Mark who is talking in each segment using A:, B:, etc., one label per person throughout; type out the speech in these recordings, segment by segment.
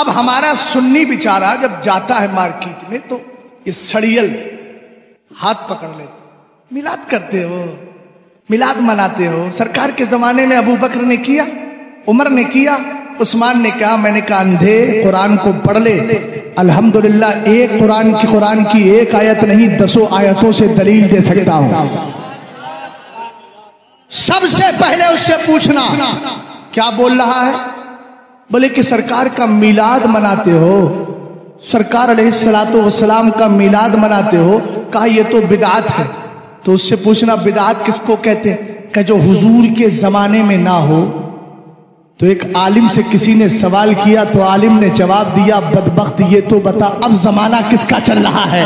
A: اب ہمارا سنی بیچارہ جب جاتا ہے مارکیٹ میں تو یہ سڑیل ہاتھ پکڑ لیتے، میلاد کرتے ہو، میلاد مناتے ہو، سرکار کے زمانے میں ابو بکر نے کیا، عمر نے کیا، عثمان نے کہا، میں نے کہا اندھے قرآن کو پڑھ لے، الحمدللہ ایک قرآن کی ایک آیت نہیں 10 آیتوں سے دلیل دے سکتا ہوں۔ سب سے پہلے اس سے پوچھنا کیا بول رہا ہے؟ بولے کہ سرکار کا میلاد مناتے ہو، سرکار علیہ السلام کا میلاد مناتے ہو، کہا یہ تو بدعت ہے۔ تو اس سے پوچھنا بدعت کس کو کہتے ہیں؟ کہ جو حضور کے زمانے میں نہ ہو۔ تو ایک عالم سے کسی نے سوال کیا تو عالم نے جواب دیا، بدبخت یہ تو بتا اب زمانہ کس کا چل رہا ہے؟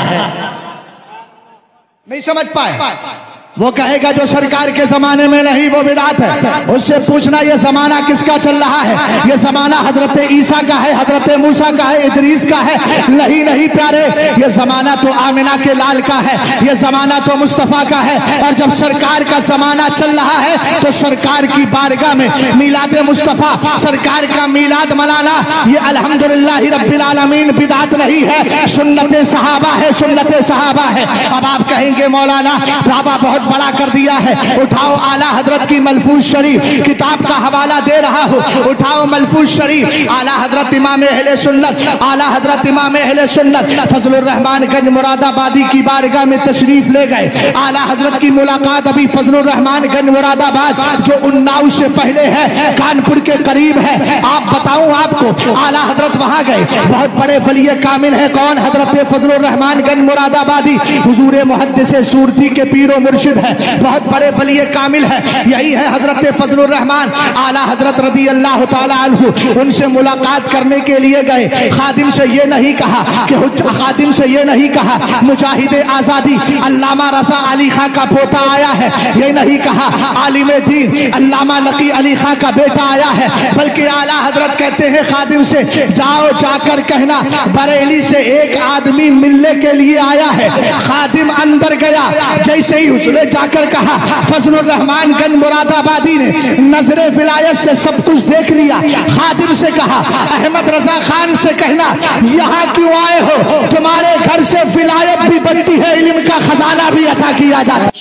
A: نہیں سمجھ پائے؟ وہ کہے گا جو سرکار کے زمانے میں نہیں وہ بدعت ہے۔ اس سے پوچھنا یہ زمانہ کس کا چل رہا ہے؟ یہ زمانہ حضرت عیسیٰ کا ہے، حضرت موسیٰ کا ہے، ادریس کا ہے؟ نہیں پیارے، یہ زمانہ تو آمنہ کے لال کا ہے، یہ زمانہ تو مصطفیٰ کا ہے۔ اور جب سرکار کا زمانہ چل رہا ہے تو سرکار کی بارگاہ میں میلاد مصطفیٰ، سرکار کا میلاد منانا یہ الحمدللہ رب العالمین بدعت نہیں ہے، سنت صحابہ ہے، سنت صحابہ ہے۔ اب آپ کہیں گے مولانا بابا بہت بڑا کر دیا ہے، اٹھاؤ اعلیٰ حضرت کی ملفوظ شریف کتاب کا حوالہ دے رہا ہو، اٹھاؤ ملفوظ شریف اعلیٰ حضرت امام اہل سنت، اعلیٰ حضرت امام اہل سنت فضل الرحمان گنج مراد آبادی کی بارگاہ میں تشریف لے گئے۔ اعلیٰ حضرت کی ملاقات ابھی فضل الرحمان گنج مراد آباد جو اناؤ سے پہلے ہے، کانپور کے قریب ہے۔ آپ بتاؤں آپ کو، اعلیٰ حضرت وہاں گئے، بہت بڑے ولی کامل ہے، کون؟ حضرت فضل الرحمان گنج مراد آبادی، حضور محدث صورتی کے پیر و مرشد ہے، بہت بڑے ولی کامل ہے، یہی ہے حضرت فضل الرحمان۔ اعلیٰ حضرت رضی اللہ تعالی عنہ ان سے ملاقات کرنے کے لیے گئے۔ خادم سے یہ نہیں کہا کہ خادم سے یہ نہیں کہا مجاہد آزادی علامہ رضا علی خان کا پوتا آیا ہے، یہ نہیں کہا عالم دین علامہ نقی علی خان کا بیٹا آیا ہے، بلکہ اعلیٰ حضرت کہتے ہیں خادم سے جاؤ جا کر کہنا بریلی سے ایک آدمی ملنے کے لیے آیا ہے۔ خادم اندر گیا، جیسے ہی اس نے جا کر کہا فضل الرحمان گنج مراد آبادی نے نظر ولایت سے سب کچھ دیکھ لیا۔ خادم سے کہا احمد رضا خان سے کہنا یہاں کیوں آئے ہو؟ تمہارے گھر سے ولایت بھی بنتی ہے، علم کا خزانہ بھی عطا کیا جاتا ہے۔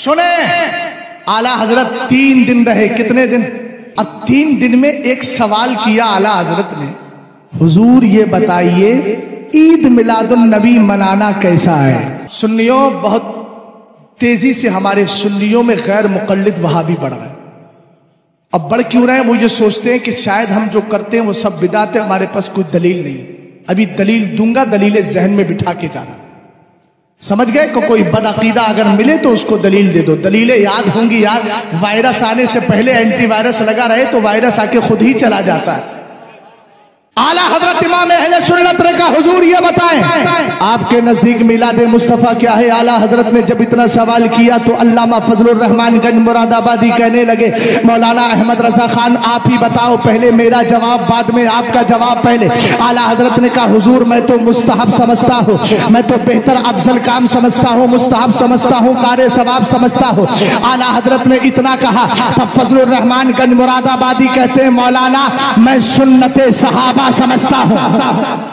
A: سنیں اعلیٰ حضرت 3 دن رہے، کتنے دن؟ اب 3 دن میں ایک سوال کیا اعلیٰ حضرت نے، حضور یہ بتائیے عید میلاد النبی منانا کیسا ہے؟ سنیوں بہت تیزی سے ہمارے سنیوں میں غیر مقلد وہابی بڑھ رہا ہے۔ اب بڑھ کیوں رہے ہیں؟ وہ یہ سوچتے ہیں کہ شاید ہم جو کرتے ہیں وہ سب بدعت ہے، ہمارے پاس کوئی دلیل نہیں۔ ابھی دلیل دوں گا، دلیل ذہن میں بٹھا کے جانا۔ سمجھ گئے؟ کوئی بدعقیدہ اگر ملے تو اس کو دلیل دے دو، دلیلیں یاد ہوں گی یار۔ وائرس آنے سے پہلے اینٹی وائرس لگا رہے تو وائرس آ کے خود ہی چلا جاتا ہے۔ اعلیٰ حضرت امام اہل سنت نے کہا حضور یہ بتائیں آپ کے نزدیک میلاد مصطفیٰ کیا ہے؟ اعلیٰ حضرت نے جب اتنا سوال کیا تو علامہ فضل الرحمان گنج مراد آبادی کہنے لگے مولانا احمد رضا خان آپ ہی بتاؤ، پہلے میرا جواب بعد میں آپ کا جواب پہلے۔ اعلیٰ حضرت نے کہا حضور میں تو مستحب سمجھتا ہوں، میں تو بہتر افضل کام سمجھتا ہوں، مستحب سمجھتا ہوں، کار ثواب سمجھتا ہوں۔ اعلیٰ حضرت نے اتنا کہا تب فضل الرحمان گنج مراد آبادی کہتے ہیں مولانا میں سنت صحابہ سمجھتا ہوں۔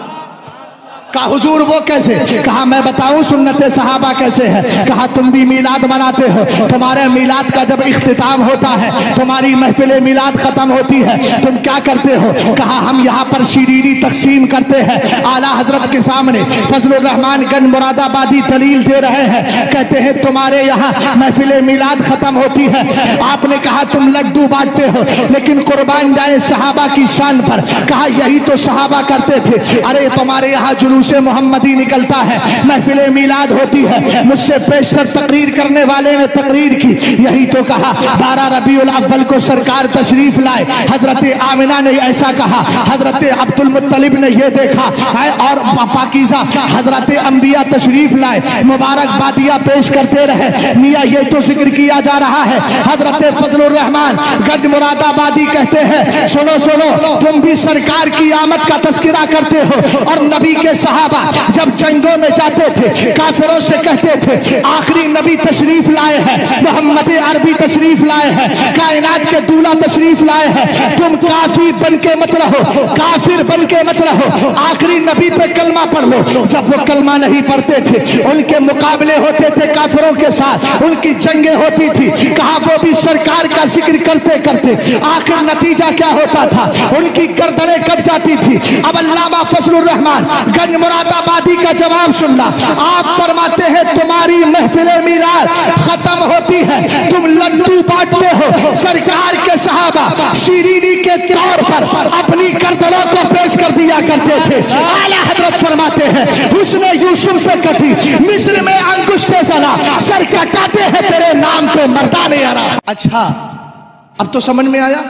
A: کہا حضور وہ کیسے؟ کہا میں بتاؤں سنت صحابہ کیسے ہے؟ کہا تم بھی میلاد مناتے ہو، تمہارے میلاد کا جب اختتام ہوتا ہے، تمہاری محفل میلاد ختم ہوتی ہے، تم کیا کرتے ہو؟ کہا ہم یہاں پر شیرینی تقسیم کرتے ہیں۔ اعلیٰ حضرت کے سامنے فضل الرحمان گنج مراد آبادی دلیل دے رہے ہیں، کہتے ہیں تمہارے یہاں محفل میلاد ختم ہوتی ہے، آپ نے کہا تم لڈو بانٹتے ہو، لیکن قربان جائے صحابہ کی شان پر۔ کہا یہی تو صحابہ کرتے تھے۔ ارے تمہارے یہاں جلوس محمدی نکلتا ہے، محفل میلاد ہوتی ہے، مجھ سے پیشتر تقریر کرنے والے نے تقریر کی، یہی تو کہا 12 ربیع الاول کو سرکار تشریف لائے، حضرت آمنہ نے ایسا کہا، حضرت عبد المطلب نے یہ دیکھا، اور پاکیزہ حضرت انبیاء تشریف لائے، مبارک بادیاں پیش کرتے رہے۔ میاں یہ تو ذکر کیا جا رہا ہے، حضرت فضل الرحمان گنج مراد آبادی کہتے ہیں سنو سنو، تم بھی سرکار کی آمد کا تذکرہ کرتے ہو اور نبی کے सहाबा जब जंगों में जाते थे काफिरों से कहते थे आखिरी नबी तशरीफ लाए हैं, मोहम्मद अरबी तशरीफ लाए हैं, कायनात के दूल्हा तशरीफ लाए हैं, तुम काफी बन के मत रहो, काफिर बन के मत रहो, आखिरी नबी पे कलमा पढ़ लो। जब वो कलमा नहीं पढ़ते थे उनके मुकाबले होते थे काफिरों के साथ, उनकी जंगें होती थी, कहा वो भी सरकार का जिक्र करते करते आखिर नतीजा क्या होता था, उनकी गर्दनें कट जाती थी। अब अल्लामा फजलुर रहमान गंज मुरादाबादी का जवाब सुनना। आप फरमाते हैं तुम्हारी महफिले मिलाद खत्म होती है, तुम लड्डू बांटते हो, सरकार के सहाबा शीरीनी के तौर पर अपनी गर्दनों को पेश कर दिया करते थे। आला हजरत फरमाते हैं उसने यूसुफ से कभी मिस्र में अंगुष्ठे सला सर कटाते हैं तेरे नाम पे मर्दाने आरा। अच्छा अब तो समझ में आया।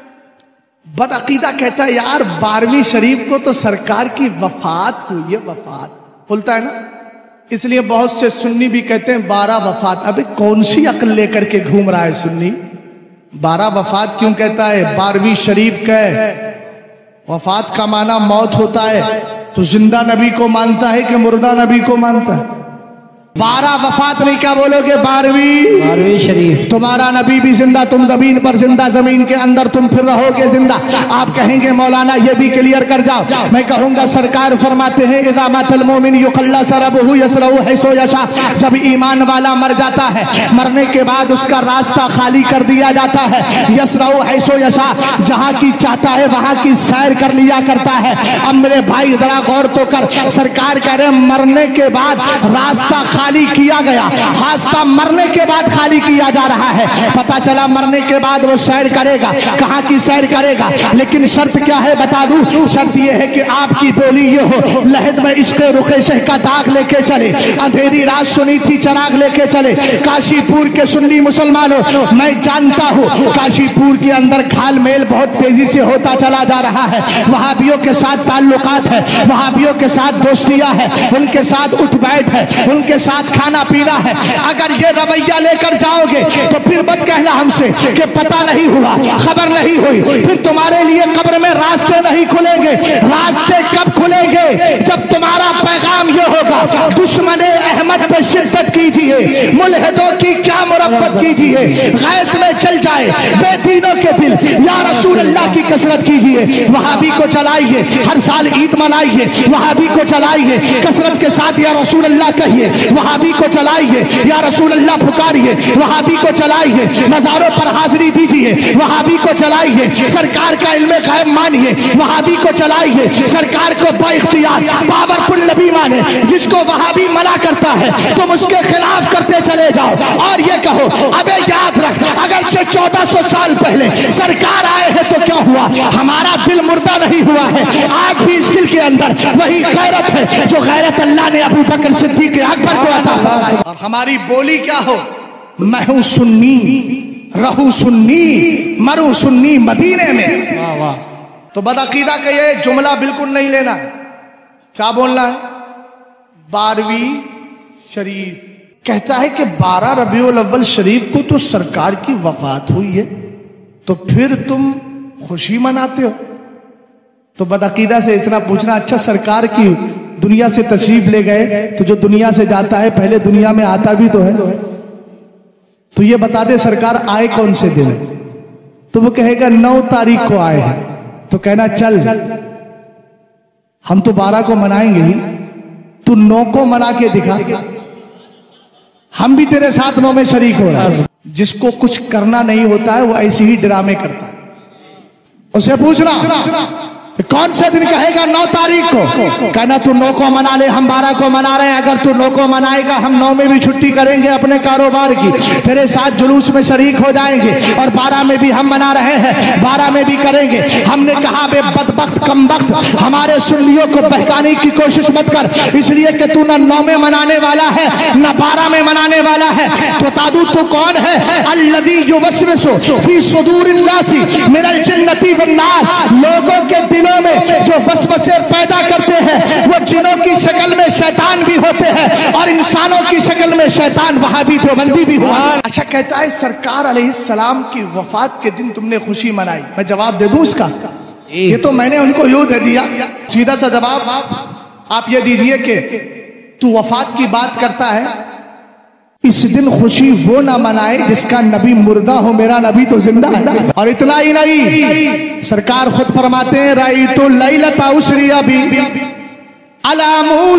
A: बदअकीदा कहता है यार 12वीं शरीफ को तो सरकार की वफात हुई है, वफात बोलता है ना, इसलिए बहुत से सुन्नी भी कहते हैं 12 वफात। अबे कौन सी अक्ल लेकर के घूम रहा है सुन्नी, 12 वफात क्यों कहता है? 12वीं शरीफ का वफात का माना मौत होता है, तो जिंदा नबी को मानता है कि मुर्दा नबी को मानता है? 12 वफात नहीं, क्या बोलोगे? 12वीं शरीफ। तुम्हारा नबी भी जिंदा, तुम जमीन पर जिंदा, जमीन के अंदर तुम फिर रहोगे जिंदा। आप कहेंगे मौलाना ये भी क्लियर कर जाओ। मैं कहूंगा सरकार फरमाते हैं इज़ा मातल मोमिन युक़ल्ला सरबहु यसरहु हैसो यशा, जब ईमान वाला मर जाता है मरने के बाद उसका रास्ता खाली कर दिया जाता है। यसरहु हैसो यशा, जहां की चाहता है वहां की सैर कर लिया करता है। अब मेरे भाई जरा गौर तो कर, सरकार कह रहे मरने के बाद रास्ता खाली किया गया, रास्ता मरने के बाद खाली किया जा रहा है। पता चला मरने के बाद वो सैर करेगा, कहाँ की सैर करेगा? लेकिन शर्त क्या है बता दूं, शर्त ये है कि आपकी बोली ये हो लहद में इश्क़ रुखे शह का दाग लेके चले, अंधेरी रात सुनी थी चराग लेके चले। काशीपुर के सुन्नी मुसलमानों, मैं जानता हूँ काशीपुर के अंदर घाल मेल बहुत तेजी से होता चला जा रहा है, वहाबियों के साथ ताल्लुकात है, वहाबियों के साथ दोस्तियां है, उनके साथ उठ बैठ है, उनके साथ खाना पीना है। अगर ये रवैया लेकर जाओगे तो फिर मत कहना हमसे कि पता नहीं हुआ, खबर नहीं हुई, फिर तुम्हारे लिए कब्र में रास्ते नहीं खुलेंगे। रास्ते कब खुलेंगे? जब तुम्हारा पैगाम ये होगा दुश्मने अहमद पे शिद्दत कीजिए, मुल्हिदों की क्या मुरब्बत कीजिए, गैस में चल जाए बेदीनों के दिल, या रसूल अल्लाह की कसरत कीजिए। वहाबी को चलाइए, हर साल ईद मनाइए, वहाबी को चलाइए, कसरत के साथ या रसूल अल्लाह कहिए, वहाबी को चलाइए, या रसूल अल्लाह पुकारिए, वहाबी को चलाइए, मज़ारों पर हाजिरी दीजिए, वहाबी को चलाइए, सरकार का इल्मे गैब मानिए, वहाबी को चलाइए, सरकार को बाइख्तियार पावरफुल नबी माने। जिसको वहाबी मना करता है तुम उसके खिलाफ करते चले जाओ और ये कहो अबे याद रख अगर 1400 साल पहले सरकार आए हैं तो क्या हुआ? हमारा दिल मुर्दा नहीं हुआ है, आग भी इस दिल के अंदर वही गैरत है जो गैरत अल्लाह ने अबू बकर सिद्दीक़ अकबर को अता फरमाई। और हमारी बोली क्या हो? मैं हूं सुन्नी, रहूं सुन्नी, मरूं सुन्नी मदीने में। वाह वाह। तो बदअकीदा का ये जुमला बिल्कुल नहीं लेना, क्या बोलना है? 12वीं शरीफ कहता है कि 12 रबीउल अव्वल शरीफ को तो सरकार की वफात हुई है, तो फिर तुम खुशी मनाते हो? तो बदअकीदा से इतना पूछना, अच्छा सरकार की दुनिया से तशरीफ ले गए तो जो दुनिया से जाता है पहले दुनिया में आता भी तो है, तो ये बता दे सरकार आए कौन से दिन? तो वो कहेगा 9 तारीख को आए हैं, तो कहना चल हम तो 12 को मनाएंगे ही, तू 9 को मना के दिखा, हम भी तेरे साथ 9 में शरीक हो रहे हैं। जिसको कुछ करना नहीं होता है वो ऐसे ही ड्रामे करता है। उसे पूछना कौन से दिन कहेगा 9 तारीख को, कहना तू 9 को मना ले, हम 12 को मना रहे हैं। अगर तू 9 को मनाएगा हम 9 में भी छुट्टी करेंगे अपने कारोबार की, तेरे साथ जुलूस में शरीक हो जाएंगे, और 12 में भी हम मना रहे हैं, 12 में भी करेंगे। हमने कहा बे बदबख्त कमबख्त, हमारे सुन्नियों को बहकाने की कोशिश मत कर, इसलिए कि तू न 9 में मनाने वाला है न 12 में मनाने वाला है। तो तादू तू कौन है? अल्लज़ी युवस्विसु फी सुदूरिन नासी मिनल जिन्नति वन्नार, लोगों के दिलों में जो वसवसे पैदा करते हैं वो जिनों की शक्ल में शैतान भी होते हैं और इंसानों की शक्ल में शैतान वहाबी देवबंदी भी हुआ। अच्छा कहता है सरकार अलैहिस्सलाम की वफात के दिन तुमने खुशी मनाई। मैं जवाब दे दूं इसका? ये तो मैंने उनको यूं दे दिया, सीधा सा जवाब آپ یہ دیجئے کہ تو وفات کی بات کرتا ہے، اس دن خوشی وہ نہ منائے جس کا نبی مردہ ہو، میرا نبی تو زندہ ہے۔ اور اتنا ہی نہیں، سرکار خود فرماتے ہیں رأیت اللیلۃ اسری بی علی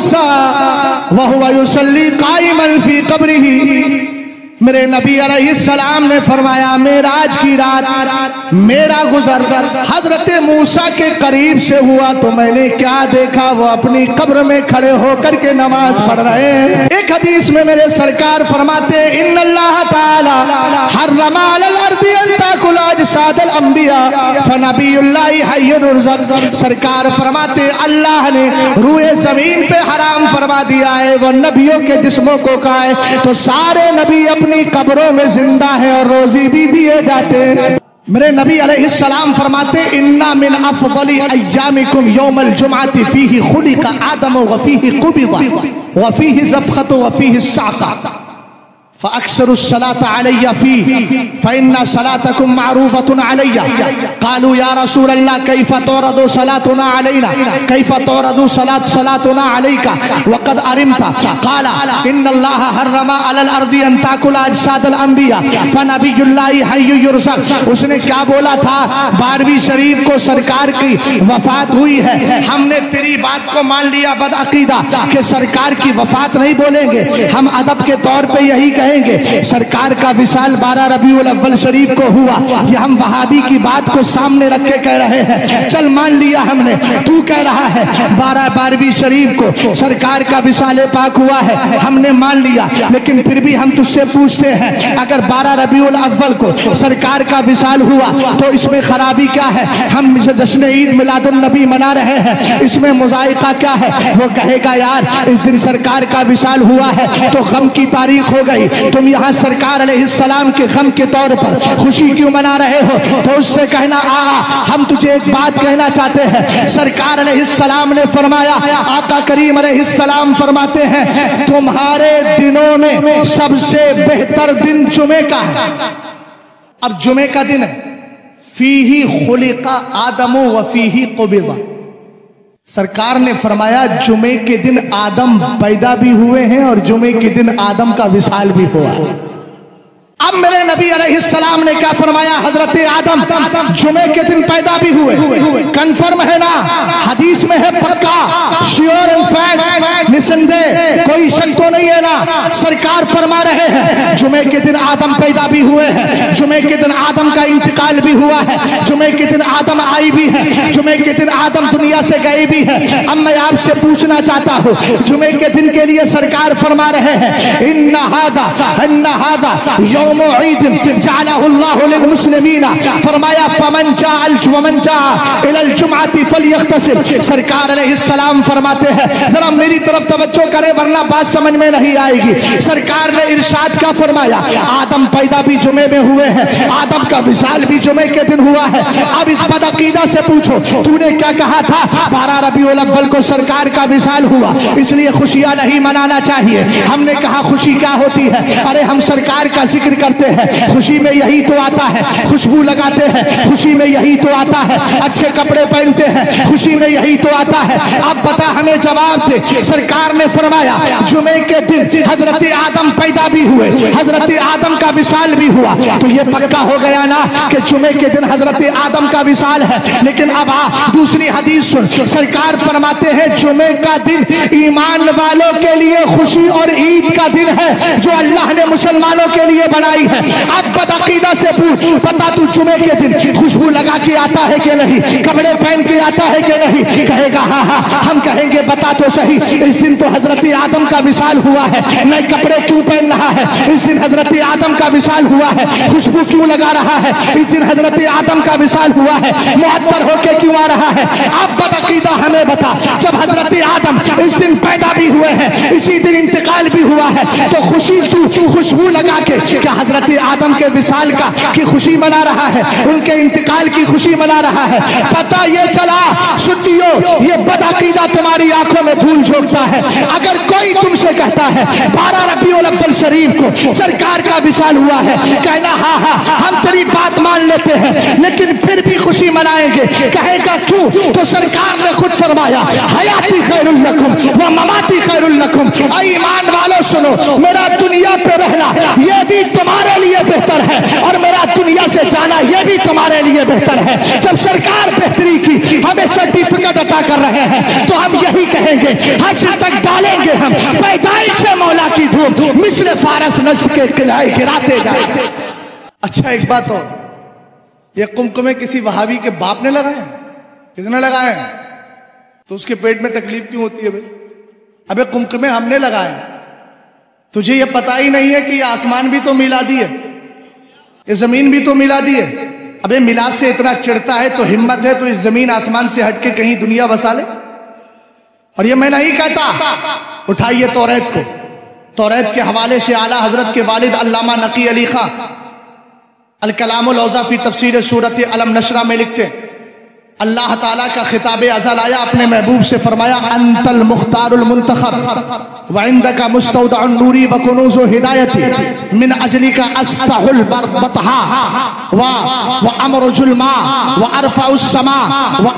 A: موسیٰ وہو یصلی قائما فی قبرہ، میرے نبی علیہ السلام نے فرمایا معراج کی رات میرا گزر حضرت موسیٰ کے قریب سے ہوا تو میں نے کیا دیکھا، وہ اپنی قبر میں کھڑے ہو کر کے نماز پڑھ رہے ہیں۔ ایک حدیث میں میرے سرکار فرماتے ہیں ان اللہ تعالی حرم علی الارض ان تاکل اجساد الانبیاء فنبی اللہ حی یرزق، سرکار فرماتے ہیں اللہ نے روئے زمین پہ حرام فرما دیا ہے وہ نبیوں کے جسموں کو کھائے، تو سارے نبی اپنی قبروں میں زندہ ہے اور روزی بھی دیے جاتے ہیں۔ میرے نبی علیہ السلام فرماتے اِنَّا مِنْ أَفْضَلِ أَيَّامِكُمْ يَوْمَ الْجُمْعَةِ فِيهِ خُلِقَ آدَمُ وَفِيهِ قُبِضَ وَفِيهِ الرَّفْقَةُ وَفِيهِ السَّعْقَةُ فَأَكْثِرُوا الصَّلَاةَ عَلَيَّ فِيهِ فَإِنَّ صَلَاتَكُمْ مَعْرُوضَةٌ عَلَيَّ قَالُوا يَا رَسُولَ اللَّهِ كَيْفَ تُعْرَضُ صَلَاتُنَا عَلَيْنَا كَيْفَ تُعْرَضُ صَلَاتُنَا عَلَيْكَ وَقَدْ أَرِمْتَ قَالَ إِنَّ اللَّهَ حَرَّمَ عَلَى الْأَرْضِ أَن تَأْكُلَ أَجْسَادَ الْأَنْبِيَاءِ فَنَبِيُّ اللَّهِ حَيٌّ يُرْزَقُ، اس نے کیا بولا تھا؟ 12ویں شریف کو سرکار کی وفات ہوئی ہے، ہم نے تیری بات کو مان لیا بدعقیدہ کہ سرکار کی وفات نہیں بولیں گے، ہم ادب کے طور پہ یہی کہیں گے سرکار کا وصال 12 ربیع الاول شریف کو ہوا، یہ ہم وہابی کی بات کو سامنے رکھ کے کہہ رہے ہیں، چل مان لیا ہم نے، تو کہہ رہا ہے 12 شریف کو سرکار کا وصال پاک ہوا ہے، ہم نے مان لیا، لیکن پھر بھی ہم تجھ سے پوچھتے ہیں اگر 12 ربیع الاول کو سرکار کا وصال ہوا تو اس میں خرابی کیا ہے؟ ہم جشن عید میلاد النبی منا رہے ہیں، اس میں مذائقہ کیا ہے؟ وہ کہے گا یار اس دن سرکار کا وصال ہوا ہے تو غم کی تاریخ ہو گئی، تم یہاں سرکار علیہ السلام کے غم کے طور پر خوشی کیوں منا رہے ہو؟ تو اس سے کہنا ہم تجھے ایک بات کہنا چاہتے ہیں، سرکار علیہ السلام نے فرمایا، آقا کریم علیہ السلام فرماتے ہیں تمہارے دنوں میں سب سے بہتر دن جمعے کا ہے۔ اب جمعے کا دن ہے، فیہ خلق آدم وفیہ قبض، سرکار نے فرمایا جمعے کے دن آدم پیدا بھی ہوئے ہیں اور جمعے کے دن آدم کا وصال بھی ہوا۔ اب میرے نبی علیہ السلام نے کیا فرمایا؟ حضرت آدم جمعے کے دن پیدا بھی ہوئے، کنفرم ہے نا؟ حدیث میں ہے پکا، شیور اینڈ فیکٹ، نسندے کوئی شک تو نہیں ہے نا؟ سرکار فرما رہے ہیں جمعے کے دن آدم پیدا بھی ہوئے ہیں، جمعے کے دن آدم کا انتقال بھی ہوا ہے، جمعے کے دن آدم آئی بھی ہے، جمعے کے دن آدم دنیا سے گئے بھی ہے۔ اب میں آپ سے پوچھنا چاہتا ہوں جمعے کے دن کے لیے سرکار فرما رہے ہیں ان ھذا یوم عید جعلہ اللہ للمسلمین، فرمایا فمن جاء الى الجمعہ فلیغتسل، سرکار علیہ السلام فرماتے ہیں ذرا میری طرف توجہ کرے ورنہ بات سمجھ میں نہیں آئے گی۔ سرکار نے ارشاد کیا فرمایا؟ آدم پیدا بھی جمعے میں ہوئے ہیں، آدم کا وصال بھی جمعے کے دن ہوا ہے۔ اب اس بدعقیدہ سے پوچھو تو نے کیا کہا تھا؟ 12 ربیع الاول کو سرکار کا وصال ہوا اس لیے خوشیاں نہیں منانا چاہیے۔ ہم نے کہا خوشی کیا ہوتی ہے؟ ارے ہم سرکار کا ذکر کرتے ہیں، خوشی میں یہی تو آتا ہے، خوشبو لگاتے ہیں خوشی میں یہی تو آتا ہے، اچھے کپڑے پہنتے ہیں خوشی میں یہی تو آتا ہے۔ اب بتا ہمیں جواب دے، سرکار نے فرمایا جمعے کے دن حضرت آدم پیدا بھی ہوئے، حضرت آدم کا وصال بھی ہوا، تو یہ پکا ہو گیا نا کہ جمعے کے دن حضرت آدم کا وصال ہے۔ لیکن اب دوسری حدیث سن، سرکار فرماتے ہیں جمعے کا دن ایمان والوں کے لیے خوشی اور عید کا دن ہے جو اللہ نے مسلمانوں کے لیے بنائی ہے۔ اب بدعقیدہ سے پوچھ پتا تو جمعے کے دن خوشبو لگا کے آتا ہے کہ نہیں، کپڑے پہن کے آتا ہے کہ نہیں؟ کہے گا ہاں ہاں، ہم کہیں گے بتا تو صحیح اس دن تو حضرت آدم کا وصال ہوا ہے، نئے کپڑے کیوں پہن رہا ہے؟ اس دن حضرت آدم کا وصال ہوا ہے، خوشبو کیوں لگا رہا ہے؟ اس دن حضرت آدم کا وصال ہوا ہے، معطر ہو کے کیوں آ رہا ہے؟ اب بدعقیدہ ہمیں بتا جب حضرت آدم اس دن پیدا بھی ہوئے ہیں اسی دن انتقال بھی ہوا ہے تو خوشی خوشبو لگا کے کیا حضرت آدم کے وصال کی خوشی منا رہا ہے، ان کے انتقال کی خوشی منا رہا ہے؟ پتہ یہ چلا سنیو یہ بدعقیدہ आइंदा तुम्हारी आंखों में धूल झोंकता है। अगर कोई तुमसे कहता है 12 रबीउल अव्वल शरीफ को सरकार का विशाल हुआ है, कहना हाँ हाँ हम तेरी बात मान लेते हैं, लेकिन फिर भी खुशी मनाएंगे। कहेगा क्यों? तो सरकार ने खुद फरमाया हयाती खैरुल लकुम व ममाती खैरुल लकुम। ईमान वालों सुनो, मेरा दुनिया पे रहना ये भी तुम्हारे लिए बेहतर है और मेरा दुनिया से जाना ये भी तुम्हारे लिए बेहतर है। जब सरकार बेहतरी की हमें सर्टिफिकेट अता कर रहे हैं तो हम यही कहेंगे, हश्र तक डालेंगे हम पैदाइश से मौला की धूप मिस्ल फारस नस्ल के किनारे गिराते जाएंगे। अच्छा एक बात और, ये कुमकुमे किसी वहाबी के बाप ने लगाए? किसने लगाए? तो उसके पेट में तकलीफ क्यों होती है भाई? अबे कुमकुमे हमने लगाए, तुझे ये पता ही नहीं है कि ये आसमान भी तो मिलादी है, ये जमीन भी तो मिलादी है। अबे मिलाद से इतना चिढ़ता है तो हिम्मत है तो इस जमीन आसमान से हटके कहीं दुनिया बसा ले। और ये मैं नहीं कहता, उठाइए तौरात को, तौरात के हवाले से आला हजरत के वालिद अल्लामा नकी अली खां अल कलामुल औज़ा फी तफसीर सूरत अलम नशरा में लिखते, अल्लाह ताला का खिताब अज़ल आया, अपने महबूब से फरमाया अंतल मुख्तारुल मुंतखब व इंदका मुस्तौदउन नूरी व कुनूज़ु हिदायती मिन अजलिका अस्तहुल बतहा व अमरुजुल मा व अरफउस समा व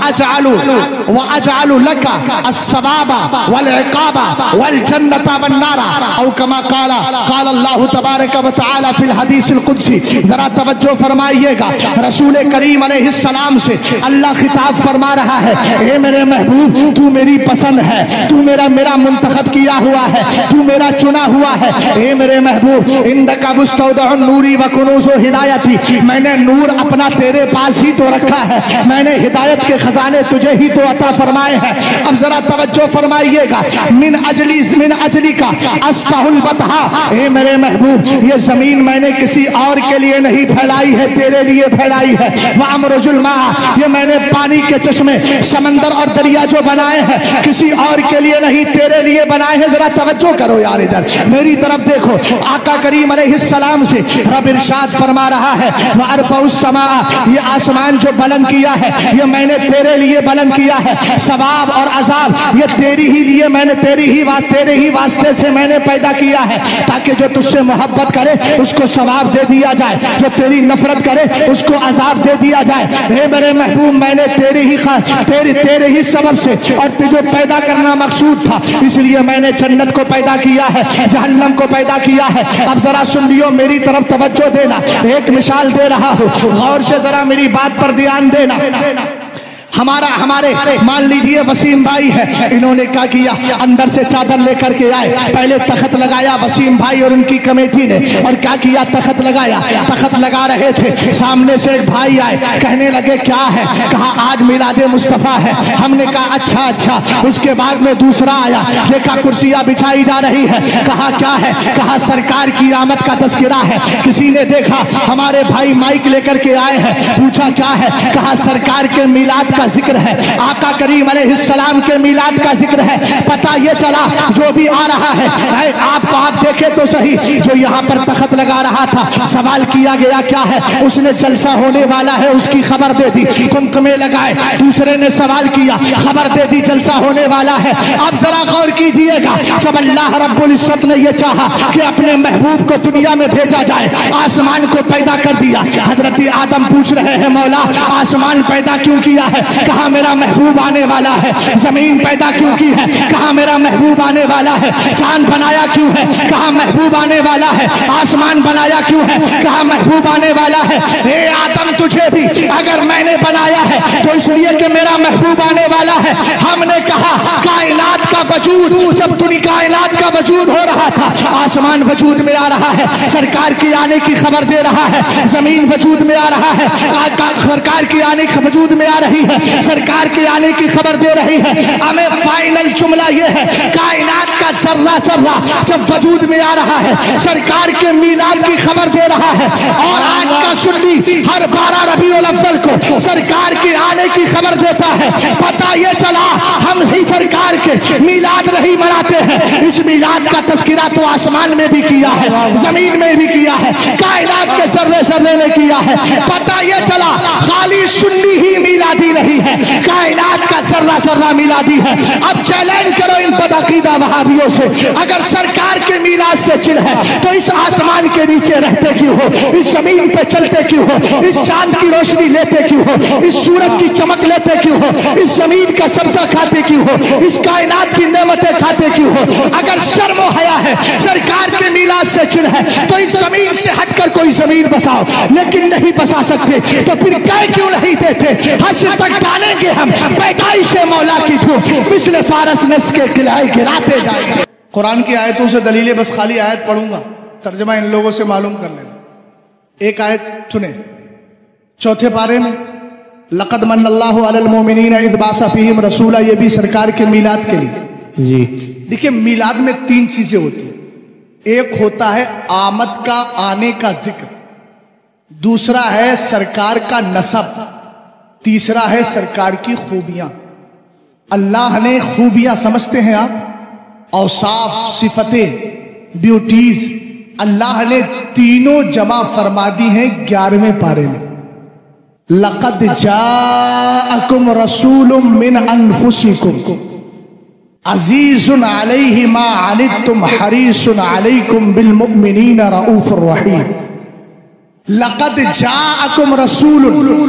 A: अजअलु लका अस्सवाबा वल इकाबा वल जन्नता वन नारा औ कमा क़ाला अल्लाह तबारक व तआला फिल हदीसिल कुदसी। जरा तवज्जो फरमाइएगा, रसूल करीम अलैहिस्सलाम से अल्लाह खिताब फरमा रहा है, हे मेरे महबूब तू मेरी पसंद है, तू मेरा मुंतखब किया हुआ है, तू मेरा चुना हुआ है। हे मेरे महबूब इंदका मुस्तौदउन नूरी व कुनूज़ु हिदायती, मैंने नूर अपना तेरे पास ही तो रखा है, मैंने हिदायत के खजाने तुझे ही तो अता फरमाए हैं। अब जरा तवज्जो फरमाइएगा, मिन अजली का अस्ताहुल बतहा, हे मेरे महबूब ये जमीन मैंने किसी और के लिए नहीं फैलाई है, तेरे लिए फैलाई है। व अमरुजुल मा, ये मैंने पानी के चश्मे समंदर और दरिया जो बनाए हैं किसी और के लिए नहीं, तेरे लिए बनाए हैं। जरा तवज्जो करो यार, इधर मेरी तरफ देखो। आका करीम अलैहिस्सलाम से रब इरशाद फरमा रहा है व अरफउस समा, ये आसमान जो बुलंद किया है ये मैंने तेरे लिए बुलंद किया है। सवाब और अजाब ये तेरी ही लिए, मैंने तेरे ही वास्ते से मैंने पैदा किया है, ताकि जो तुझसे मोहब्बत करे उसको सवाब दे दिया जाए, जो तेरी नफरत करे उसको अजाब दे दिया जाए। हे मेरे महबूब मैंने तेरे ही सबब से और तुझे पैदा करना मकसूद था, इसलिए मैंने जन्नत को पैदा किया है, जहन्नम को पैदा किया है। अब जरा सुन लियो, मेरी तरफ तवज्जो देना, एक मिसाल दे रहा हूँ, गौर से जरा मेरी बात पर ध्यान देना। हमारे मान लीजिए वसीम भाई है, इन्होंने क्या किया, अंदर से चादर लेकर के आए, पहले तख्त लगाया वसीम भाई और उनकी कमेटी ने, और क्या किया, तख्त लगाया। तख्त लगा रहे थे, सामने से एक भाई आए, कहने लगे क्या है, कहा आज मिलादे मुस्तफा है। हमने कहा अच्छा। उसके बाद में दूसरा आया, देखा कुर्सियां बिछाई जा रही है, कहा क्या है, कहा सरकार की आमद का तज़किरा है। किसी ने देखा हमारे भाई माइक लेकर के आए हैं, पूछा क्या है, कहा सरकार के मिलाद का जिक्र है, आका करीम अलैहिस्सलाम के मिलाद का जिक्र है। पता ये चला जो भी आ रहा है, आप देखे तो सही, जो यहाँ पर तख्त लगा रहा था, सवाल किया गया क्या है, उसने जलसा होने वाला है उसकी खबर दे दी, कुमकुमे लगाए। दूसरे ने सवाल किया, खबर दे दी जलसा होने वाला है। अब जरा गौर कीजिएगा, जब अल्लाह रब्बुल इज्जत ने यह चाहा कि अपने महबूब को दुनिया में भेजा जाए, आसमान को पैदा कर दिया। हजरत आदम पूछ रहे हैं, मौला आसमान पैदा क्यों किया है, कहा मेरा महबूब आने वाला है। जमीन पैदा क्यों की है, कहा मेरा महबूब आने वाला है। चांद बनाया क्यों है, कहा महबूब आने वाला है। आसमान बनाया क्यों है, कहा महबूब आने वाला है। हे आदम तुझे भी अगर मैंने बनाया है तो इसलिए कि मेरा महबूब आने वाला है। हमने कहा कायनात का वजूद, जब दुनिया कायनात का वजूद हो रहा था, आसमान वजूद में आ रहा है, सरकार के आने की खबर दे रहा है। जमीन वजूद में आ रहा है, सरकार के आने की वजूद में आ रही है, सरकार के आने की खबर दे रही है। हमें फाइनल जुमला यह है, कायनात का जर्रा जब वजूद में आ रहा है, सरकार के मीलाद की खबर दे रहा है। और आज का सुन्नी हर 12 रबीउल अव्वल को सरकार के आने की खबर देता है। पता ये चला हम ही सरकार के میلاد نہیں مناتے ہیں، اس میلاد کا تذکرہ تو آسمان میں بھی کیا ہے، زمین میں بھی کیا ہے، کائنات کے ذرے ذرے نے کیا ہے۔ پتہ یہ چلا خالی سنی ہی میلادی نہیں ہے، کائنات کا ذرہ ذرہ میلادی ہے۔ اب چیلنج کرو ان بدعقیدہ وہابیوں سے، اگر سرکار کے میلاد سے چڑ ہے تو اس آسمان کے نیچے رہتے کیوں ہو، اس زمین پہ چلتے کیوں ہو، اس چاند کی روشنی لیتے کیوں ہو، اس سورج کی چمک لیتے کیوں ہو، اس زمین کا سبزہ کھاتے کیوں ہو، اس کائنات کی نعمتیں کھاتے کیوں ہو؟ اگر شرم و حیا ہے، سرکار کے میلاد سے چڑ ہے تو اس زمین سے ہٹ کر کوئی زمین بساؤ، لیکن نہیں بسا سکتے تو پھر کہہ کیوں نہیں دیتے؟ حشر تک ڈالیں گے ہم پیدائش مولا کی دھوم، مثل فارس نس کے قلعے گراتے جائیں گے۔ قرآن کی آیتوں سے دلیلیں بس خالی آیت پڑھوں گا، ترجمہ ان لوگوں سے معلوم کر لینا۔ ایک آیت سنیں، چوتھے پارے میں لقد من اللہ علی المؤمنین اذ بعث فیہم رسولا، یہ بھی سرکار کے میلاد کے لیے جی۔ دیکھیں میلاد میں تین چیزیں ہوتی ہیں، ایک ہوتا ہے آمد کا، آنے کا ذکر، دوسرا ہے سرکار کا نسب، تیسرا ہے سرکار کی خوبیاں۔ اللہ نے خوبیاں سمجھتے ہیں آپ، اوصاف، صفتیں، بیوٹیز، اللہ نے تینوں جمع فرما دی ہیں 11ویں پارے میں۔ لقد جاءکم رسول من انفسکم عزیز علیہ ما عنتم حریص علیکم بالمؤمنین رؤوف الرحیم۔ لقد جاءکم رسول،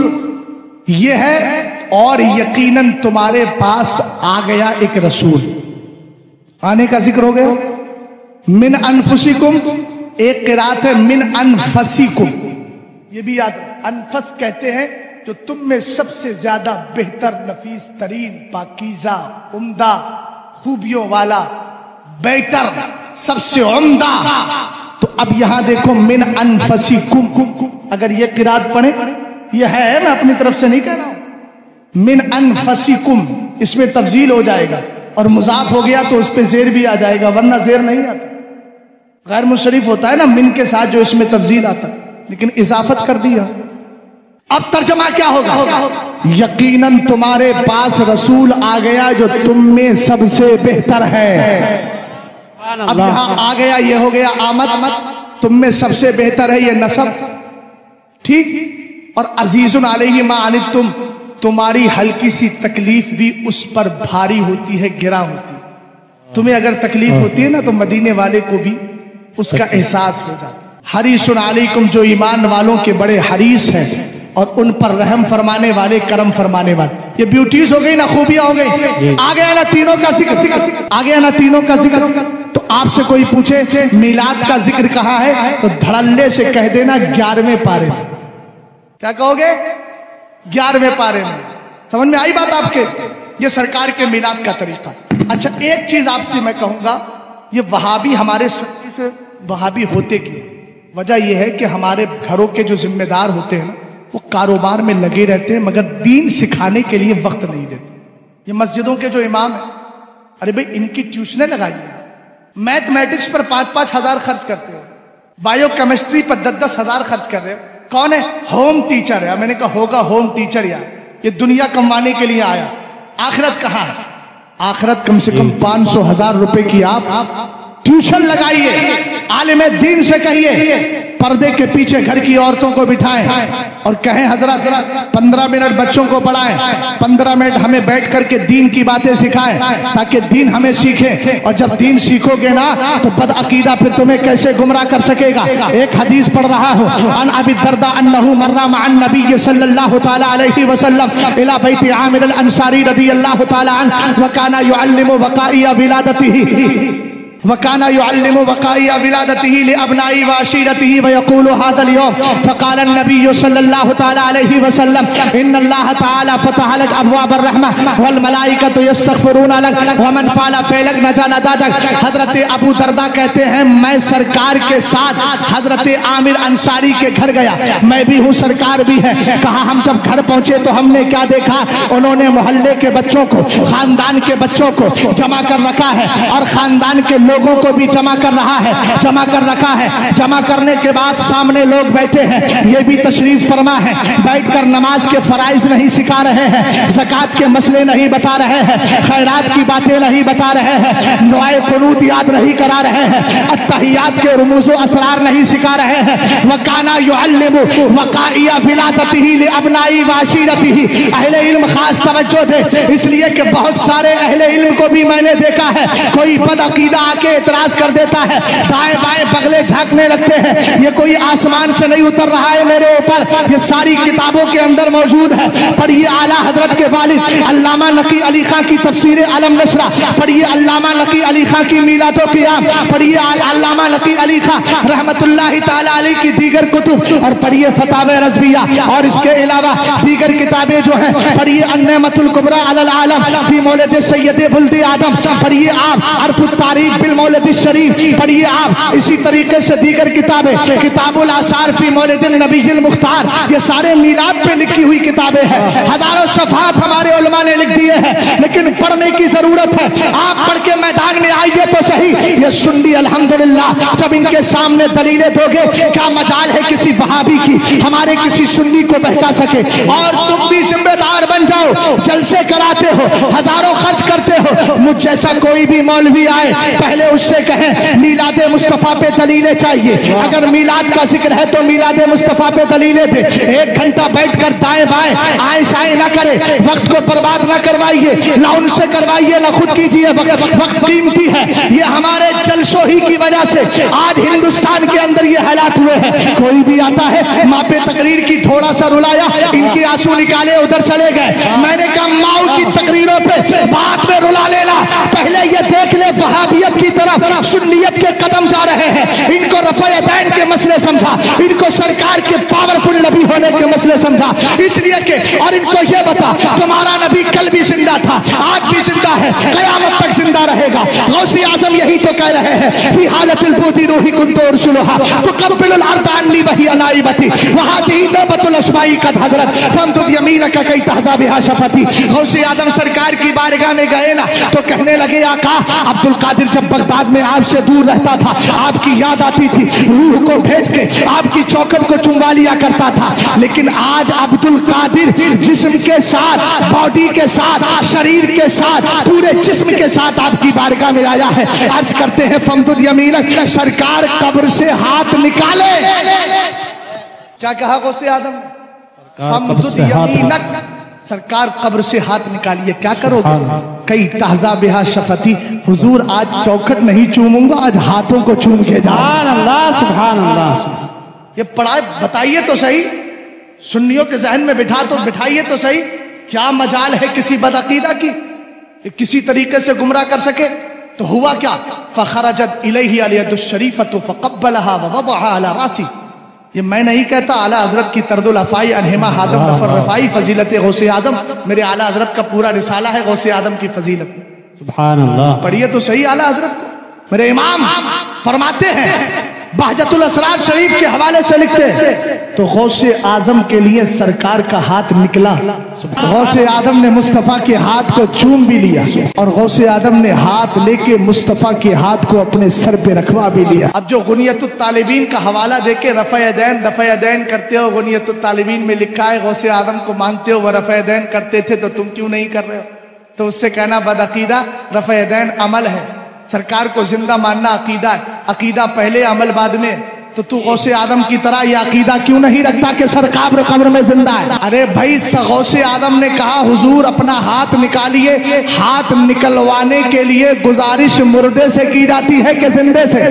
A: یہ ہے اور یقیناً تمہارے پاس آ گیا ایک رسول۔ آنے کا ذکر ہو گیا، من انفسکم، ایک قرات ہے من انفسکم، یہ بھی یاد، انفس کہتے ہیں جو تم میں سب سے زیادہ بہتر، نفیس ترین، پاکیزہ، عمدہ خوبیوں والا، بیٹر، سب سے عمدہ۔ تو اب یہاں دیکھو من انفسکم، اگر یہ قرات پڑھیں، یہ ہے، میں اپنی طرف سے نہیں کہہ رہا ہوں، من انفسکم، اس میں تفضیل ہو جائے گا اور مضاف ہو گیا تو اس پہ زیر بھی آ جائے گا، ورنہ زیر نہیں آتا۔ غیر منصرف ہوتا ہے نا من کے ساتھ جو اس میں تفضیل آتا، لیکن اضافت کر دیا۔ اب ترجمہ کیا ہوگا؟ یقیناً تمہارے پاس رسول آ گیا جو تم میں سب سے بہتر ہے۔ اب یہاں آ گیا، یہ ہو گیا آمد، تم میں سب سے بہتر ہے، یہ نسب، ٹھیک۔ اور عزیز علیہ ما عنتم، تمہاری ہلکی سی تکلیف بھی اس پر بھاری ہوتی ہے، گرا ہوتی ہے۔ تمہیں اگر تکلیف ہوتی ہے نا تو مدینے والے کو بھی اس کا احساس ہو جاتا ہے۔ حریص علیکم، جو ایمان والوں کے بڑے حریص ہیں اور ان پر رحم فرمانے والے، کرم فرمانے والے۔ یہ بیوٹیز ہو گئی نا، خوبیاں ہو گئی، آ گیا نا تینوں کا ذکر، آ گیا نا تینوں کا ذکر۔ تو آپ سے کوئی پوچھے میلاد کا ذکر کہاں ہے تو دھڑلے سے کہہ دینا 11ویں پارے میں۔ کیا کہو گے؟ 11ویں پارے میں۔ سمجھ میں آئی بات آپ کے؟ یہ سرکار کے میلاد کا طریقہ۔ اچھا ایک چیز آپ سے میں کہوں گا، یہ وہابی ہمارے وہابی ہوتے کی وجہ یہ ہے کہ ہمارے گھروں کے جو ذمہ دار ہوتے ہیں وہ کاروبار میں لگے رہتے ہیں مگر دین سکھانے کے لیے وقت نہیں دیتے۔ یہ مسجدوں کے جو امام ہیں، ارے بھئی ان کی ٹیوشنیں لگائیے، میتھمیٹکس پر 5-5 ہزار خرچ کرتے ہو، بائیو کیمسٹری پر 10-10 ہزار خرچ کر رہے ہو۔ کون ہے؟ ہوم ٹیچر ہے۔ میں نے کہا ہوگا ہوم ٹیچر، یار یہ دنیا کمانے کے لیے آیا، آخرت کہاں ہے؟ آخرت کم سے کم 500,000 روپے کی آپ ٹیوشن لگائیے، عالم دین سے کہیے پردے کے پیچھے گھر کی عورتوں کو بٹھائیں اور کہیں حضرت 15 منٹ بچوں کو پڑھائیں، 15 منٹ ہمیں بیٹھ کر کے دین کی باتیں سکھائیں تاکہ دین ہمیں سیکھیں۔ اور جب دین سیکھو گے نا تو بدعقیدہ پھر تمہیں کیسے گمراہ کر سکے گا۔ ایک حدیث پڑھ رہا ہوں، عن ابی الدرداء انہ مر مع النبی صلی اللہ تعالی علیہ وسلم الى بیت عامر الانصاری رضی اللہ تعالی عنہ وکان يعلم وقائع ولادته وكان يعلم وقائع ولادته لأبنائه وعشيرته ويقول هذا اليوم فقال النبي صلى الله تعالى عليه وسلم إن الله تعالى فتح لك أبواب الرحمة والملائكة يستغفرون لك ومن فعل فعلك نجا ندادك۔ حضرت ابو درداء کہتے ہیں میں سرکار کے ساتھ حضرت عامر انصاری کے گھر گیا، میں بھی ہوں، سرکار بھی ہے۔ کہا ہم جب گھر پہنچے تو ہم نے کیا دیکھا؟ انہوں نے محلے کے بچوں کو، خاندان کے بچوں کو جمع کر رکھا ہے اور خاندان کے लोगों को भी जमा कर रहा है, जमा कर रखा है। जमा करने के बाद सामने लोग बैठे हैं, ये भी तशरीफ फरमा है, बैठकर नमाज के फराइज नहीं सिखा रहे हैं, ज़कात के मसले नहीं बता रहे हैं, खैरात की बातें नहीं बता रहे हैं, दुआए कुनूत याद नहीं करा रहे हैं, अत्तहियात के रुमूज़ो असरार नहीं सिखा रहे हैं। वकाना युअल्लिमु वकाइया विलादतिही लिअबनाई वाशिरतिही। अहले इल्म खास तवज्जो दे, इसलिए कि बहुत सारे अहले इल्म को भी मैंने देखा है, कोई बदअकीदा आके इतराज कर देता है, दाएं बाएं बगले झांकने लगते हैं। ये कोई आसमान से नहीं उतर रहा है मेरे ऊपर, ये सारी किताबों के अंदर मौजूद है। पढ़िए आला हजरत के वालिद अल्लामा नकी अली खां की तफसीर अलम नशरा, पढ़िए अल्लामा नकी अली खां की मीलादो क़ियाम, पढ़िए अल्लामा नकी अली खां रहमतुल्लाहि ताला अलैह की दीगर कुतुब, और पढ़िए फतावे रज़विया, और इसके अलावा दीगर किताबें जो हैं पढ़िए अन्नेमतुल कुबरा अलल आलम फी मौलिद सैयद वुल्द आदम, पढ़िए आप अरफुत तारीख बिल मौलिद शरीफ, पढ़िए आप इसी तरीके से दीगर किताबें, किताबुल आसार फी मौलिद नबील मुख्तार, ये सारे मीलाद पे लिखी हुई किताबें हैं। हजारों सफ़हात हमारे उलमा ने लिख दिए हैं, लेकिन पढ़ने की जरूरत है। आप पढ़ के मैदान में आइए तो सही। ये सुन्नी अल्हम्दुलिल्लाह जब इनके सामने दलीलें दोगे, क्या मजाल है किसी वहाबी की हमारे किसी सुन्नी को बहका सके। और तुम भी जिम्मेदार बन जाओ, जलसे कराते हो, हजारों खर्च करते हो, मुझ जैसा कोई भी मौलवी आए पहले उससे कहें मीलादे मुस्तफा पे दलीलें चाहिए। अगर मीलाद का जिक्र है तो मीलादे मुस्तफा पे दलीलें दे। 1 घंटा बैठकर दाएं बाएं आए शाए ना करे, वक्त को बर्बाद ना करवाइए, ना उनसे करवाइए ना खुद कीजिए। वक्त कीमती है। ये हमारे जलसों ही की वजह से आज हिंदुस्तान के अंदर ये हालात हुए हैं। कोई भी आता है माँ पे तकरीर की, थोड़ा सा रुलाया, इनके आंसू निकाले, उधर चले गए। मैंने कहा माओ की तकरीरों पे बाद में रुला लेना, पहले ये देख ले वहाबियत की तरफ सुन्नियत के कदम जा रहे हैं। इनको रफ़ा दैन के मसले समझा, इनको सरकार के पावरफुल नबी होने के मसले समझा, इसलिए कि और इनको ये बता तुम्हारा नबी कल भी जिंदा था, आज भी जिंदा है, क़यामत तक जिंदा रहेगा। गौसे आजम यही तो कह रहे हैं, फी हालतिल बुदी रूही कुन्तु उरसुलुहा तुक़ब्बिलुल अर्द अन्नी वही अनाइबती वहाँ से ही नौबतुल अस्माई कद हजरत फमदुद यमीनक कई तहज़ा बिहा शफती। गौसे आजम सरकार की बारगाह में गए ना तो कहने लगे आका अब्दुल कादिर जब बगदाद में आपसे दूर रहता था, आपकी याद आती थी, रूह को भेज के आपकी चौखट को चुम्बा लिया करता था, लेकिन आज अब्दुल कादिर जिस्म के साथ, बॉडी के साथ, शरीर के साथ, पूरे जिस्म के साथ आपकी बारगाह में आया है। अर्ज करते हैं फमदुद यमीनक, सरकार कब्र से हाथ निकाले। क्या कहा गौसे आजम? फमदुद यमीनक, सरकार कब्र से हाथ निकालिए। क्या करोगे? कई तहज़ा बिहा शफती, हुजूर आज चौखट नहीं चूमूंगा, आज हाथों को चूम के जा।
B: सुभान अल्लाह।
A: ये पढ़ाए बताइए तो सही, सुन्नियों के जहन में बिठा तो बिठाइए तो सही। क्या मजाल है किसी बदअकीदा की कि किसी तरीके से गुमराह कर सके? तो हुआ क्या? फखरजत इलैहि अलयदुश शरीफतु फक़ब्बलहा व वदअहा अला रासी। ये मैं नहीं कहता, आला हजरत की तर्दुल अफ़ाई अनहिमा हादम नफर रफ़ाई फजीलत गौसे आदम, मेरे आला हजरत का पूरा रिसाला है गौसे आदम की फजीलत।
B: सुभान अल्लाह।
A: पढ़िए तो सही आला हजरत को। मेरे इमाम फरमाते हैं, बहजतुल असरार शरीफ के हवाले से लिखते हैं, तो गौसे आजम के लिए सरकार का हाथ निकला। गौसे आदम ने मुस्तफा के हाथ को चूम भी लिया, और गौसे आदम ने हाथ लेके मुस्तफा के हाथ को अपने सर पे रखवा भी लिया। अब जो गुनियतुत तालिबीन का हवाला देके रफ़ा दैन करते हो, गुनियतुत तालिबीन में लिखा है गौसे आदम को मानते हो, वह रफ़ा दैन करते थे, तो तुम क्यों नहीं कर रहे हो? तो उससे कहना बदअकीदा, रफ़ा दैन अमल है, सरकार को जिंदा मानना अकीदा है, अकीदा पहले अमल बाद में। तो तू गौसे आदम की तरह ये अकीदा क्यों नहीं रखता कि सरकार कब्र में जिंदा है? अरे भाई गौसे आदम ने कहा हुजूर अपना हाथ निकालिए, हाथ निकलवाने के लिए गुजारिश मुर्दे से की जाती है कि जिंदे से?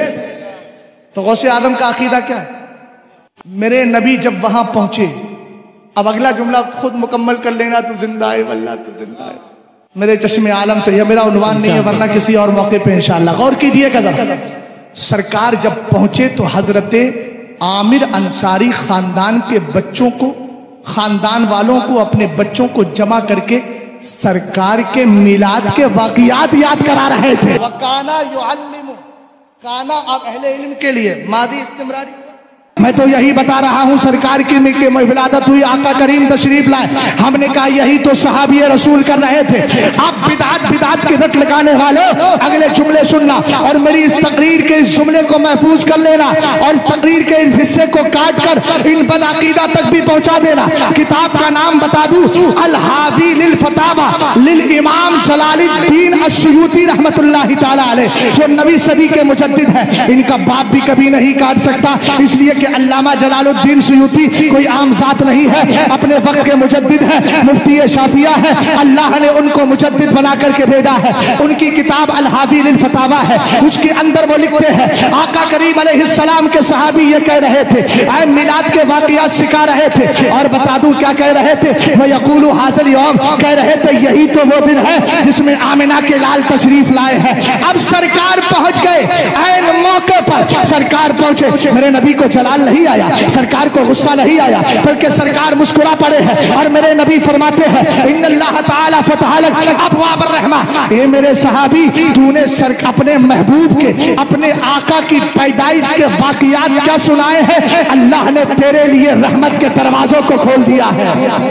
A: तो गौसे आदम का अकीदा क्या है? मेरे नबी जब वहां पहुंचे, अब अगला जुमला खुद मुकम्मल कर लेना, तू जिंदा है वल्लाह तू जिंदा है, मेरे चश्मे आलम से। यह मेरा उन्वान नहीं है, वरना किसी और मौके पे इंशाअल्लाह। गौर कीजिएगा जरा। सरकार जब पहुंचे तो हजरते आमिर अंसारी खानदान के बच्चों को, खानदान वालों को, अपने बच्चों को जमा करके सरकार के मिलाद के वाक़ियात याद करा रहे थे। वकाना युअल्लिमु, काना अब अहले इल्म के लिए मादी इस्तिमरारी, मैं तो यही बता रहा हूँ, सरकार की विलादत हुई, आका करीम तशरीफ लाए, हमने कहा यही तो सहाबी रसूल कर रहे थे। अब बिदात के रट लगाने वालों, अगले जुमले सुनना और मेरी इस तकरीर के इस जुमले को महफूज कर लेना और इस तकरीर के इस हिस्से को काट कर इन बदअकीदा तक भी पहुंचा देना। किताब का नाम बता दूं, अल हावी लिल फतावा लिल इमाम जलालुद्दीन अस्सुयूती रहमतुल्लाहि ताला अलैह, जो नवी सदी के मुजद्दिद है। इनका बाप भी कभी नहीं काट सकता, इसलिए कि अल्लामा जलालुद्दीन सुयूती कोई आम जात नहीं है, अपने वक्त के मुजद्दिद है, मुफ्ती शाफिया है। अल्लाह ने उनको मुजद्दिद बना करके भेजा है। उनकी किताब अल हावी लिल फतावा है, उसके अंदर वो लिखते हैं आका करीम अलैहिस्सलाम के सहाबी ये कह रहे थे, ऐ मिलाद के वाकयात सिखा रहे थे। और बता दूं क्या कह रहे थे, वो यकूलु हाज़िल यौम, कह रहे थे यही तो वो दिन है जिसमें आमिना के लाल तशरीफ लाए हैं। अब सरकार पहुंच गए, ऐन मौके पर सरकार पहुंचे। मेरे नबी को जलाल नहीं आया, सरकार को गुस्सा नहीं आया, बल्कि सरकार मुस्कुरा पड़े हैं और मेरे नबी फरमाते हैं इन्नल्लाह ताला फतह लक अबवाबर रहमा, ए मेरे सहाबी, तूने अपने महबूब के, अपने आका की पैदाइश के वाकयात क्या सुनाए हैं? अल्लाह ने तेरे लिए रहमत के दरवाजों को खोल दिया है।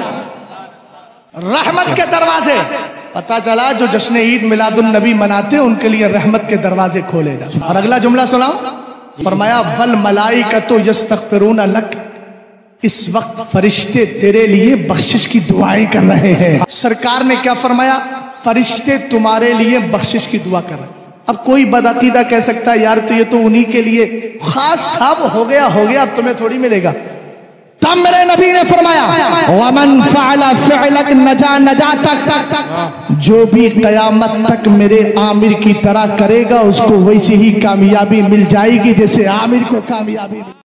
A: रहमत के दरवाजे, पता चला जो जश्न ईद मिलादुन नबी मनाते उनके लिए रहमत के दरवाजे खोले जा। और अगला जुमला सुनाओ, फरमाया वल मलाइकतु यस्तगफिरून लक, इस वक्त फरिश्ते तेरे लिए बख्शिश की दुआएं कर रहे हैं। सरकार ने क्या फरमाया? फरिश्ते तुम्हारे लिए बख्शिश की दुआ कर रहे हैं। अब कोई बदअकीदा कह सकता है यार तो ये तो उन्हीं के लिए खास था, वो हो गया, अब तुम्हें थोड़ी मिलेगा। तब मेरे नबी ने फरमाया वमन फ़अला फ़अलक नजा नजातक, जो भी क़यामत तक मेरे आमिर की तरह करेगा उसको वैसी ही कामयाबी मिल जाएगी जैसे आमिर को कामयाबी